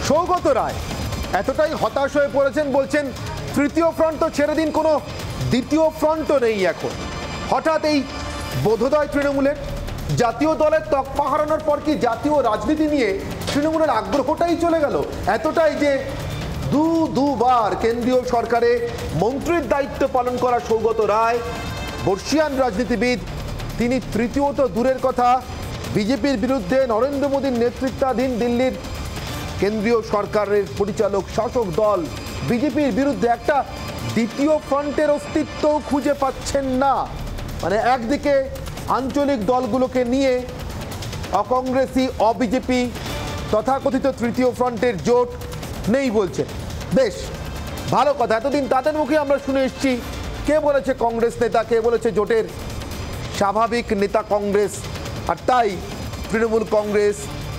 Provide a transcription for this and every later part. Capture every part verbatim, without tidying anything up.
সৌগত রায় এতটাই হতাশ হয়ে পড়েছেন, বলছেন তৃতীয় ফ্রন্ট তো ছেড়ে দিন, কোনো দ্বিতীয় ফ্রন্টও নেই এখন। হঠাৎ এই বোধোদয় তৃণমূলের, জাতীয় দলের তকমা হারানোর পর কি জাতীয় রাজনীতি নিয়ে তৃণমূলের আগ্রহটাই চলে গেল এতটাই যে দু দুবার কেন্দ্রীয় সরকারে মন্ত্রীর দায়িত্ব পালন করা সৌগত রায় বর্ষিয়ান রাজনীতিবিদ, তিনি তৃতীয়ত দূরের কথা বিজেপির বিরুদ্ধে নরেন্দ্র মোদীর নেতৃত্বাধীন দিল্লির কেন্দ্রীয় সরকারের পরিচালক শাসক দল বিজেপির বিরুদ্ধে একটা দ্বিতীয় ফ্রন্টের অস্তিত্ব খুঁজে পাচ্ছেন না। মানে একদিকে আঞ্চলিক দলগুলোকে নিয়ে অকংগ্রেসি অবিজেপি তথাকথিত তৃতীয় ফ্রন্টের জোট নেই বলছেন। বেশ ভালো কথা, এতদিন তাদের মুখে আমরা শুনে এসেছি কে বলেছে কংগ্রেস নেতা, কে বলেছে জোটের স্বাভাবিক নেতা কংগ্রেস, আর তাই তৃণমূল কংগ্রেস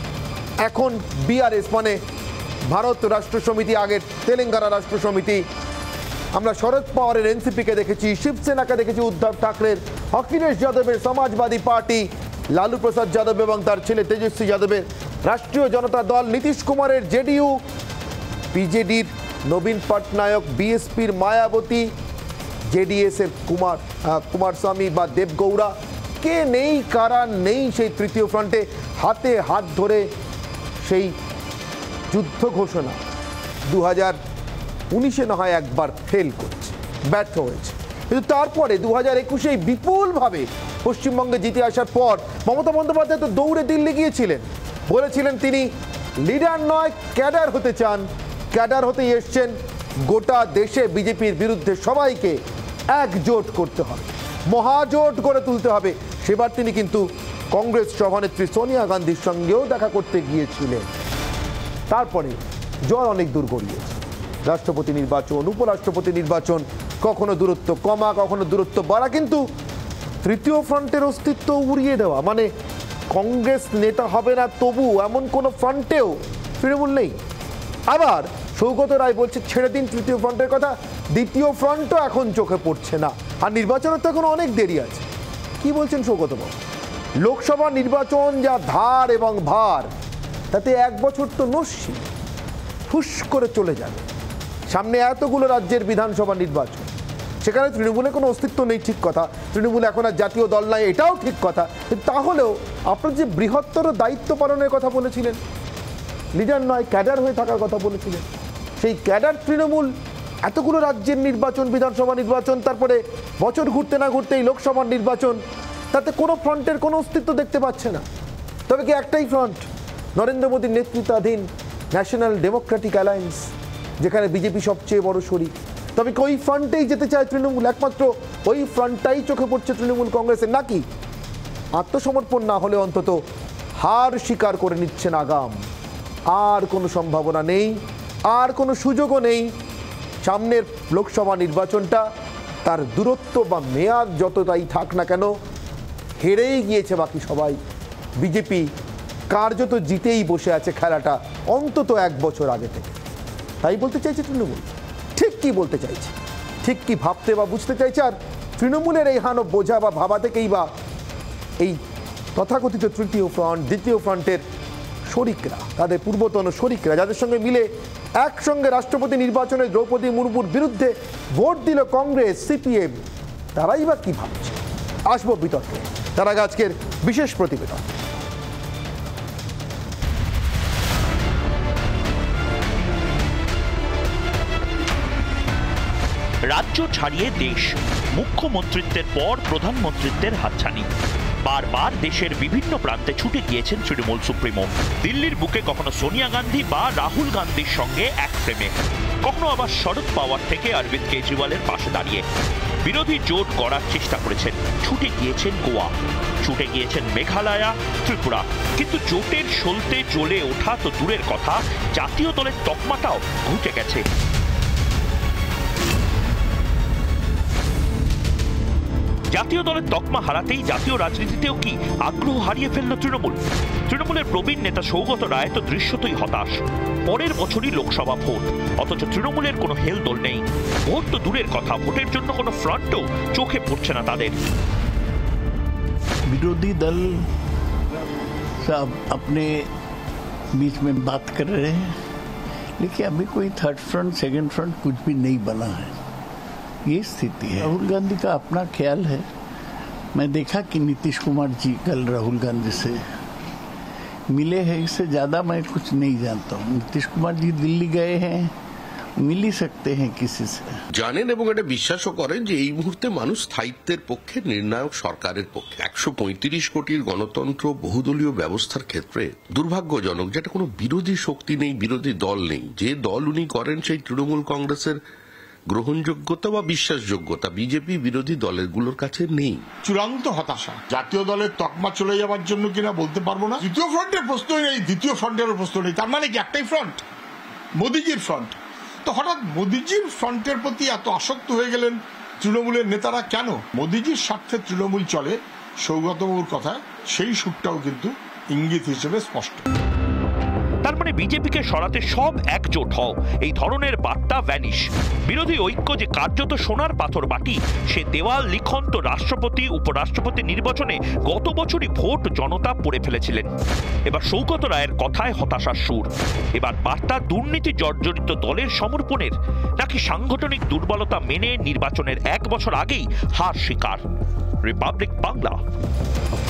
এখন বিআরএস মানে ভারত রাষ্ট্র সমিতি, আগের তেলেঙ্গানা রাষ্ট্র সমিতি, আমরা শরদ পাওয়ারের এনসিপিকে দেখেছি, শিবসেনাকে দেখেছি, উদ্ধব ঠাকরের, অখিলেশ যাদবের সমাজবাদী পার্টি, লালু প্রসাদ যাদব এবং তার ছেলে তেজস্বী যাদবের রাষ্ট্রীয় জনতা দল, নীতিশ কুমারের জেডিইউ, বিজেডির নবীন পটনায়ক, বিএসপির মায়াবতী, জেডিএস এর কুমার কুমারস্বামী বা দেবগৌড়া, কে নেই কারা নেই সেই তৃতীয় ফ্রন্টে। হাতে হাত ধরে সেই যুদ্ধ ঘোষণা দু হাজার উনিশে না হয় একবার ফেল করেছে, ব্যর্থ হয়েছে, কিন্তু তারপরে দু হাজার একুশে বিপুলভাবে পশ্চিমবঙ্গে জিতে আসার পর মমতা বন্দ্যোপাধ্যায় তো দৌড়ে দিল্লি গিয়েছিলেন, বলেছিলেন তিনি লিডার নয় ক্যাডার হতে চান, ক্যাডার হতেই এসছেন, গোটা দেশে বিজেপির বিরুদ্ধে সবাইকে একজোট করতে হবে, মহাজোট গড়ে তুলতে হবে। সেবার তিনি কিন্তু কংগ্রেস সভানেত্রী সোনিয়া গান্ধীর সঙ্গেও দেখা করতে গিয়েছিলেন। তারপরে জ্বর অনেক দূর গড়িয়েছে, রাষ্ট্রপতি নির্বাচন, উপরাষ্ট্রপতি নির্বাচন, কখনো দূরত্ব কমা, কখনো দূরত্ব বাড়া, কিন্তু তৃতীয় ফ্রন্টের অস্তিত্ব উড়িয়ে দেওয়া, মানে কংগ্রেস নেতা হবে না তবু এমন কোনো ফ্রন্টেও তৃণমূল নেই। আবার সৌগত রায় বলছে ছেড়ে দিন তৃতীয় ফ্রন্টের কথা, দ্বিতীয় ফ্রন্টও এখন চোখে পড়ছে না, আর নির্বাচনের তো এখন অনেক দেরি আছে। কি বলছেন সৌগত বাবু? লোকসভা নির্বাচন যা ধার এবং ভার, তাতে এক বছর তো নস্যি, ফুস করে চলে যাবে। সামনে এতগুলো রাজ্যের বিধানসভা নির্বাচন, সেখানে তৃণমূলের কোনো অস্তিত্ব নেই, ঠিক কথা, তৃণমূল এখন আর জাতীয় দল নাই, এটাও ঠিক কথা, তাহলেও আপনার যে বৃহত্তর দায়িত্ব পালনের কথা বলেছিলেন, লিডার নয় ক্যাডার হয়ে থাকার কথা বলেছিলেন, সেই ক্যাডার তৃণমূল এতগুলো রাজ্যের নির্বাচন, বিধানসভা নির্বাচন, তারপরে বছর ঘুরতে না ঘুরতেই লোকসভার নির্বাচন, তাতে কোনো ফ্রন্টের কোনো অস্তিত্ব দেখতে পাচ্ছে না। তবে কি একটাই ফ্রন্ট, নরেন্দ্র মোদীর নেতৃত্বাধীন ন্যাশনাল ডেমোক্রেটিক অ্যালায়েন্স, যেখানে বিজেপি সবচেয়ে বড় শরিক। তবে কি ওই ফ্রন্টেই যেতে চায় তৃণমূল, একমাত্র ওই ফ্রন্টটাই চোখে পড়ছে তৃণমূল কংগ্রেসের, নাকি আত্মসমর্পণ না হলে অন্তত হার স্বীকার করে নিচ্ছেন আগাম, আর কোনো সম্ভাবনা নেই, আর কোনো সুযোগও নেই, সামনের লোকসভা নির্বাচনটা তার দূরত্ব বা মেয়াদ যতটাই থাক না কেন হেরেই গিয়েছে বাকি সবাই, বিজেপি কার্যত জিতেই বসে আছে খেলাটা অন্তত এক বছর আগে থেকে। তাই বলতে চাইছে তৃণমূল, ঠিক কি বলতে চাইছে, ঠিক কি ভাবতে বা বুঝতে চাইছে, আর তৃণমূলের এই হানো বোঝা বা ভাবা থেকেই বা এই তথাকথিত তৃতীয় ফ্রন্ট, দ্বিতীয় ফ্রন্টের শরিকরা, তাদের পূর্বতন শরিকরা, যাদের সঙ্গে মিলে একসঙ্গে রাষ্ট্রপতি নির্বাচনে দ্রৌপদী মুর্মুর বিরুদ্ধে ভোট দিল কংগ্রেস, সিপিএম, তারাই বা কি ভাবছে। আসবো বিতর্কে, তার আগে আজকের বিশেষ প্রতিবেদন। রাজ্য ছাড়িয়ে দেশ, মুখ্যমন্ত্রিত্বের পর প্রধানমন্ত্রিত্বের হাতছানি, বারবার দেশের বিভিন্ন প্রান্তে ছুটে গিয়েছেন তৃণমূল সুপ্রিমো। দিল্লির বুকে কখনো সোনিয়া গান্ধী বা রাহুল গান্ধীর সঙ্গে এক ফ্রেমে, কখনো আবার শরদ পাওয়ার থেকে অরবিন্দ কেজরিওয়ালের পাশে দাঁড়িয়ে বিরোধী জোট গড়ার চেষ্টা করেছেন। ছুটে গিয়েছেন গোয়া, ছুটে গিয়েছেন মেঘালয়া, ত্রিপুরা, কিন্তু জোটের সলতে জ্বলে ওঠা তো দূরের কথা, জাতীয় দলের তকমাটাও ঘুচে গেছে। জাতীয় দলের তকমা হারাতেই জাতীয় রাজনীতিতেও কি আগ্রহ হারিয়ে ফেলল তৃণমূল? তৃণমূলের প্রবীণ নেতা সৌগত রায় তো দৃশ্যতই হতাশ। পরের বছরই লোকসভা ভোট, অথচ তৃণমূলের কোনো হেলদোল নেই। ভোট তো দূরের কথা, ভোটের জন্য কোনো ফ্রন্টও চোখে পড়ছে না তাদের। विरोधी दल सब अपने बीच में बात कर रहे हैं, देखिए अभी कोई थर्ड फ्रंट सेकंड फ्रंट कुछ भी नहीं बना है, ये स्थिति है। राहुल गांधी का अपना ख्याल है। मैं देखा कि नीतीश कुमार जी कल राहुल गांधी से मिले हैं, इससे ज़्यादा मैं कुछ नहीं जानता हूँ। नीतीश कुमार जी दिल्ली गए हैं, মিলি सकते हैं किसी से। জানেন এবং এটা বিশ্বাসও করেন যে এই মুহূর্তে মানুষ স্থায়িত্বের পক্ষে, নির্ণায়ক সরকারের পক্ষে। একশো পঁয়ত্রিশ কোটির গণতন্ত্র বহুদলীয় ব্যবস্থার ক্ষেত্রে দুর্ভাগ্যজনক যেটা কোনো বিরোধী শক্তি নেই, বিরোধী দল নেই। যে দল উনি করেন সেই তৃণমূল কংগ্রেসের গ্রহণযোগ্যতা বা বিশ্বাসযোগ্যতা বিজেপি বিরোধী দলেরগুলোর কাছে নেই। চূড়ান্ত হতাশা। জাতীয় দলের তকমা চলে যাওয়ার জন্য কিনা বলতে পারবো না। তৃতীয় ফ্রন্টের প্রশ্নই নেই, দ্বিতীয় ফ্রন্টেরও প্রশ্ন নেই। তার মানে কি একটাই ফ্রন্ট, মোদিজির ফ্রন্ট। তো হঠাৎ মোদিজির ফ্রন্টের প্রতি এত আসক্ত হয়ে গেলেন তৃণমূলের নেতারা কেন? মোদিজির স্বার্থে তৃণমূল চলে, সৌগতবাবুর কথা সেই সুরটাও কিন্তু ইঙ্গিত হিসেবে স্পষ্ট। তার মানে বিজেপিকে সরাতে সব একজোট হও, এই ধরনের বার্তা ভ্যানিশ। বিরোধী ঐক্য যে কার্যত সোনার পাথর বাটি, সে দেওয়াল লিখন তো রাষ্ট্রপতি উপরাষ্ট্রপতি নির্বাচনে গত বছরই ভোট জনতা পড়ে ফেলেছিলেন। এবার সৌগত রায়ের কথায় হতাশার সুর। এবার বার্তা দুর্নীতি জর্জরিত দলের সমর্পণের, নাকি সাংগঠনিক দুর্বলতা মেনে নির্বাচনের এক বছর আগেই হার স্বীকার? রিপাবলিক বাংলা।